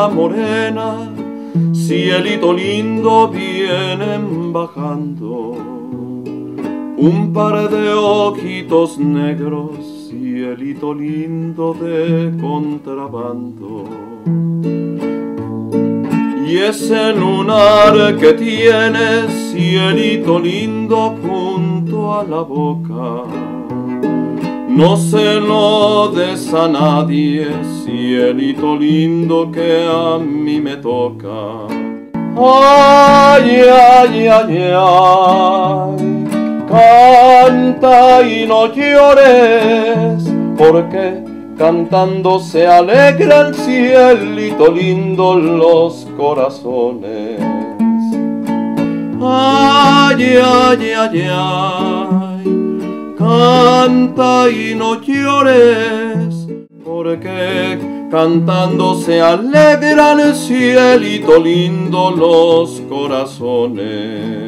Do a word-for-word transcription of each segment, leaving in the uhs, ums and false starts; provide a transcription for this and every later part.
luna morena, cielito lindo vienen bajando. Un par de ojitos negros, cielito lindo de contrabando. Y ese lunar que tienes, cielito lindo junto a la boca, no se lo des a nadie, cielito lindo que a mí me toca. Ay, ay, ay, ay, canta y no llores, porque cantando se alegra el cielito lindo los corazones. Ay, ay, ay, ay, canta y no llores, porque cantando se alegran el cielito lindo los corazones.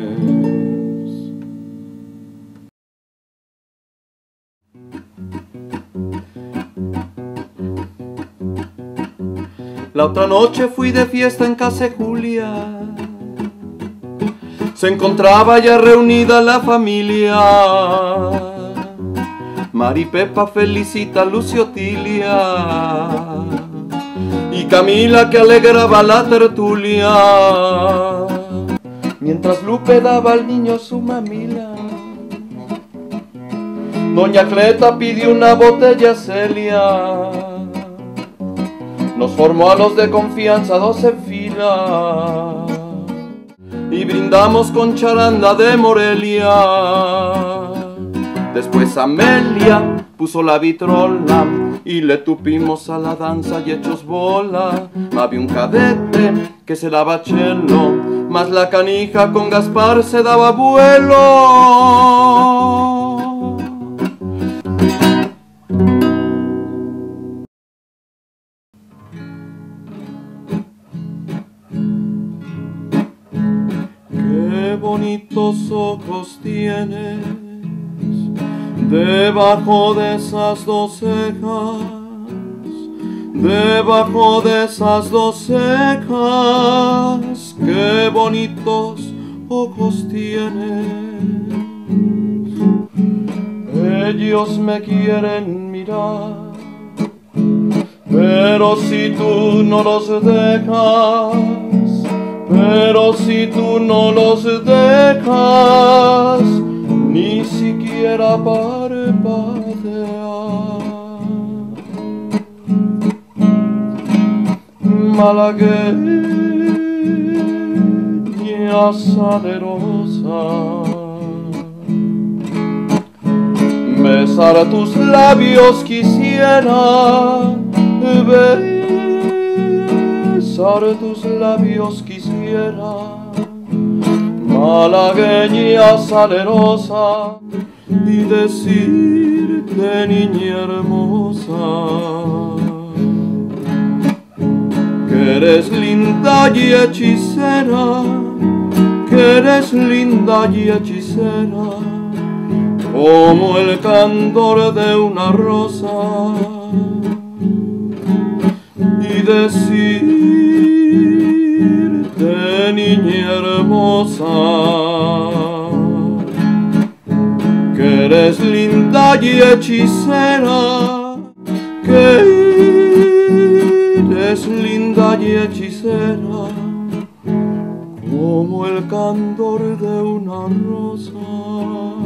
La otra noche fui de fiesta en casa de Julia. Se encontraba ya reunida la familia. Mari Pepa, Felicita, Lucio, Tilia y Camila, que alegraba la tertulia, mientras Lupe daba al niño su mamila. Doña Cleta pidió una botella Celia. Nos formó a los de confianza dos en fila y brindamos con charanda de Morelia. Después Amelia puso la vitrola y le tupimos a la danza y hechos bola. Había un cadete que se daba chelo, mas la canija con Gaspar se daba vuelo. Qué bonitos ojos tienes debajo de esas dos cejas, debajo de esas dos cejas. Qué bonitos ojos tienes. Ellos me quieren mirar, pero si tú no los dejas, pero si tú no los dejas, ni siquiera parpadear. Malagueña salerosa, besar tus labios quisiera, besar tus labios quisiera, malagueña salerosa, y decirte, niña hermosa, que eres linda y hechicera, que eres linda y hechicera, como el candor de una rosa. Y decirte, niña hermosa, que eres linda y hechicera, que eres linda y hechicera, como el candor de una rosa.